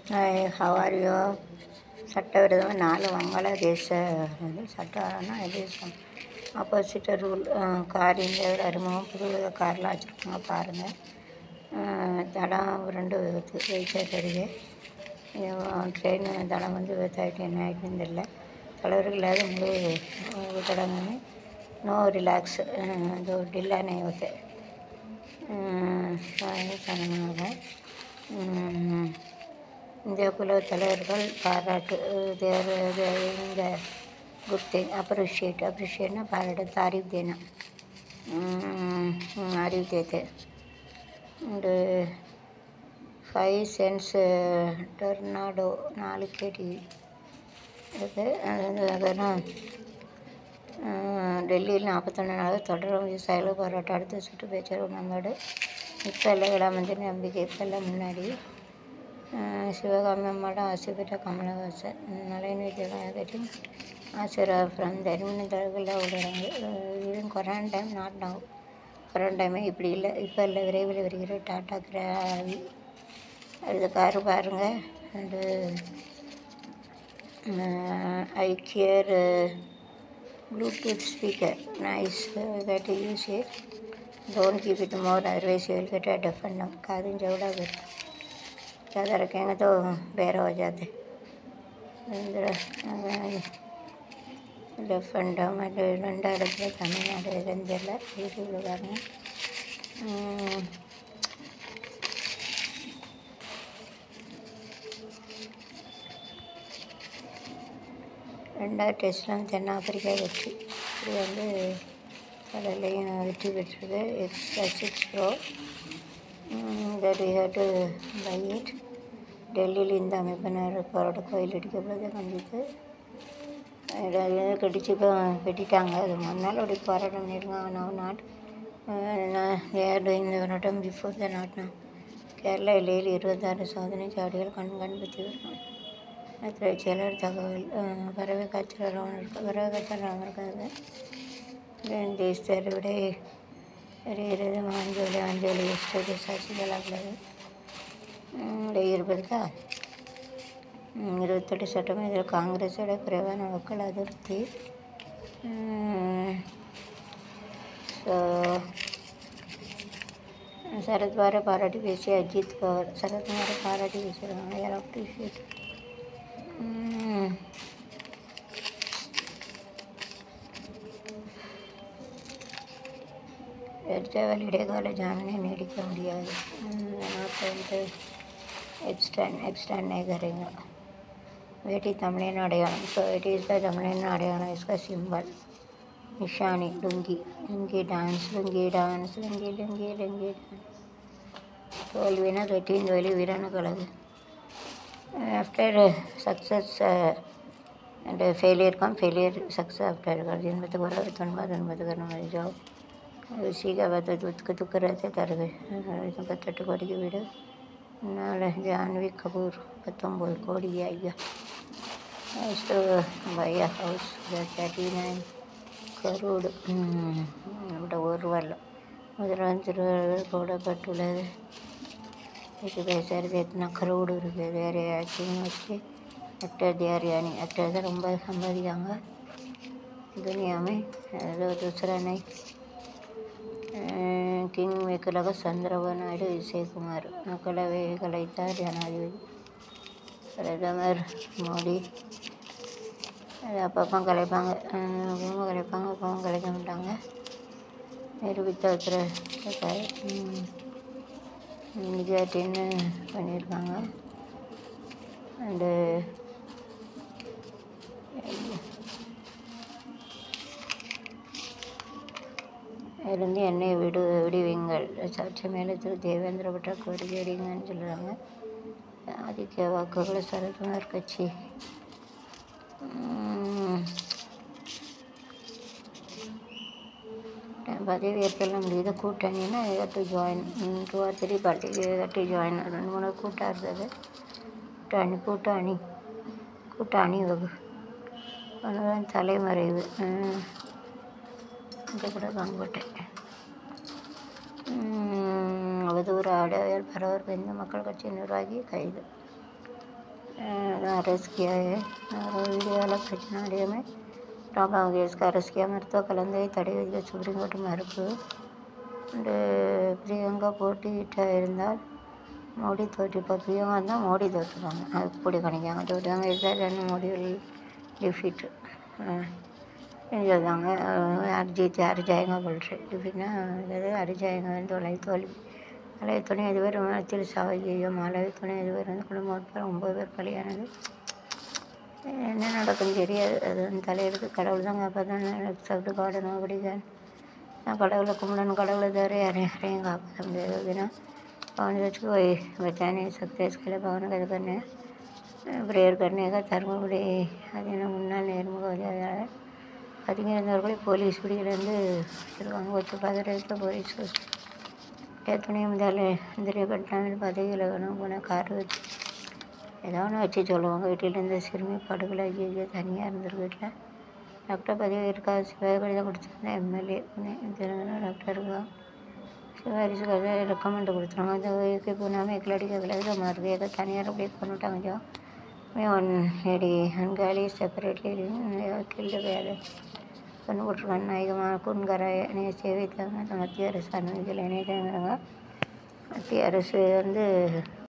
Hi, how are you? சட்டவிரோதமாக 4 வங்காளதேச சட்டம்னா இது ஆப்போசிட் ரூல் கார் இந்தியாவில் அறிமுகம் புதுவித கார்லாம் வச்சுருக்காங்க பாருங்கள். தடம் 2 வெயிட் அருகே ட்ரெயின் தடம் வந்து விவசாயிட்டு என்ன ஆகிட்டுன்னு தெரியல. தலைவர்களாவது முழு தடங்கன்னு நோ ரிலாக்ஸ் இது டில்லானே ஓகே சொன்னாங்க. இந்திய குழு தலைவர்கள் பாராட்டு இந்த குட் திங் அப்ரிஷியேட்னா பாராட்டு தாரீஃப் தேனா அறிவு தேத்து அண்டு 5 cents டொர்னாடோ 4 கேடி இருக்குது. அதெல்லாம் டெல்லியில் 41 நாள் தொடரும் விவசாயிகள் போராட்டம். அடுத்த சுற்று பேச்சுவார்த்தை நம்மோடு இப்போ எல்லாம் விடாமந்திரி நம்பிக்கை இப்போ எல்லாம் முன்னாடி சிவகாமி அம்மாவோட ஆசை பெற்ற கமலஹாசன் நலன் ஆசீர்வாத் ஃப்ரம் தருமபுரியில் ஊரடங்கு இதுவும் corona time not now. Corona டைமே இப்படி இல்லை, இப்போ இல்லை, விரைவில் வருகிற டாடா கிராவி அடுத்த காரு பாருங்கள். அண்டு ஐக்கியர் Bluetooth speaker, nice, that you use it. Don't keep it more, otherwise you will get a deaf and dumb. कादिन जवड़ा कर ज़्यादा रखेंगे तो बेर हो जाते deaf and dumb and डंडा रखने तमिलनाडु रंजला यूट्यूब लगाना. ரெண்டாவது டெஸ்ட்லாம் தென்னாப்பிரிக்கா வெற்றி. இது வந்து கடலையும் வெற்றி பெற்றது. X6 Pro that we had to buy it. டெல்லியில் இந்த அமைப்பினர் போராட்ட கோயில் இடிக்கப்படுவதை கண்டித்து கடிச்சு இப்போ வெட்டிட்டாங்க. அது முன்னால் அப்படி போராட்டம் பண்ணியிருக்காங்க. Now not they're doing the போராட்டம் before the not now. Kerala எல்லையில் 26 சோதனை சாவடிகள் கண்காணிப்பு வருகிறாங்க. துறை செயலர் தகவல். பறவை காய்ச்சல் இருக்காது. தேச அறுவடை அறிகிறது. அஞ்சலி எஸ்டேட் சாட்சிகள் ஆகிறது. இருப்பதா 28 சட்டம். இதில் காங்கிரஸோட குறைவான மக்கள் அதிருப்தி. சரத்வாரை பாராட்டி பேசிய அஜித் பவர். சரத்வாரை பாராட்டி பேசுகிறாங்க. யார் அப்ரிஷியேட். எர்ஜாவல் இடைக்கால ஜாமீனை நீடிக்க முடியாது. வந்து एक्सटेंड नहीं करेंगे. बेटी तमिलियन अடையாளம். ஸோ இட் இஸ் த தமிழின் அடையாளம். इसका सिंबल निशानी लुंगी डांस தோல்வினா வெற்றியின் தோல்வி வீரான கழகு. After success and failure failure success after जन्मत बराबर तनबा करना जॉब उसी का बात दुख रहते तरह 38 கோடிக்கு வீடு. 4 ஜான்வி கபூர் 19 கோடி ஐயா பை அ ஹவுஸ் 39 கரோடு ஒரு வரலாம். முதலமைச்சர் போடப்பட்டுள்ளது. இது பேசுறது எத்தனை கரோடு இருக்குது. வேறு ஆக்டிங் வச்சு ஆக்டர் தியாரியானி ஆக்டர் தான் ரொம்ப சம்பாதிக்காங்க துனியாமே. दूसरा नहीं கிங் மேக்கராக சந்திரபாபு நாயுடு விஜயகுமார் மக்களவை கலைத்தார் ஜனாதிபதி. பிரதமர் மோடி அப்பப்போ கலைப்பாங்க, அப்பவும் கலைக்க மாட்டாங்க. நிரூபித்த உத்தரவு நிஜாட்டின்னு பண்ணியிருக்காங்க. அண்டு இருந்து என்னை விடுவீங்கள். சர்ச்சை மேலத்தில் தேவேந்திர பட்ட கோரிக்கை அடிங்கன்னு சொல்கிறாங்க. ஆதிக்க வாக்குகளை சரத்குமார் கட்சி. பதவி ஏற்கலாம் முடியுது. கூட்டணின்னா to join 2 or 3 party to join. 2-3 கூட்டம் இருந்தது. கூட்டாணி வகு தலைமறைவு. இதை கூட காண்பட்டேன். அவதூறு ஆடையால் பரபரப்பு. இந்து மக்கள் கட்சி நிர்வாகி கைது. RSK வீடியோவில் பிரச்சனை அடையாமல் ராபா கேஸ்க்கு RSK மருத்துவ கலந்தை தடை விதிக்க சுப்ரீம் கோர்ட் மறுப்பு. அண்டு பிரியங்கா போட்டியிட்ட இருந்தால் மோடி தோற்றிருப்பார். பிரியங்கா இருந்தால் மோடி தோற்றுருவாங்க. அப்படி கணிக்காங்க தோற்றுவாங்க. இதுதான் மோடியில் டிஃபீட்டு சொல்லுவாங்க. அரிஜித் யார் ஜாயங்க போல்ட்ரு டிஃபீட்னா அதாவது அரிஜாயங்க தோல்வி. மலைய துணை அதிபர் விமானத்தில் சாவதியோ மலைய துணை அதிபர் குடும்பம் உட்பட 9 பேர் பலியானது. என்ன நடக்குன்னு தெரியாது. அது வந்து தலையெடுத்து கடவுள் தான் காப்பாற்றான்னு சாப்பிட்டு காடணும். அப்படிதான் நான் கடவுளை கும்பிடணும். கடவுளை தவிர யாரையும் காப்பாற்ற முடியாது. அப்படின்னா पवन को कोई बचा नहीं सकते. इसके लिए पवन का करने ப்ரேயர் करने का தருமபுரி அதின முன்னாள் நேர்முக பதுங்கியிருந்தவர்களை போலீஸ் பிடியிலேருந்து வச்சுருக்காங்க. ஒத்து பதறத்தில் போலீஸ் துணை முந்திரியப்பட்டாமல் பதவியில் வேணும் போன கார் வச்சு ஏதோ ஒன்று வச்சு சொல்லுவாங்க. வீட்டிலேருந்து சிறுமி படுகொலை ஐயோ தனியாக இருந்திருக்கு. வீட்டில் டாக்டர் பதவி இருக்கா சிவாஜி கொடுத்துருந்தேன். MLA தெலுங்கானா டாக்டருக்கு सिफारिश कर रिकमेंड கொடுத்துருவாங்க. அது போனாமல் எக்லடிக்க விலக மாறுது. தனியார் அப்படியே கொண்டுட்டாங்க. ஜோ मैं वन लेडी अनगाली सेपरेटली किल्ड गया கொண்டு போட்டிருக்காங்க. நாயகமாக குன்கராய சேவை மத்திய அரசு அனுமதிகள் இணையதளங்க மத்திய அரசு வந்து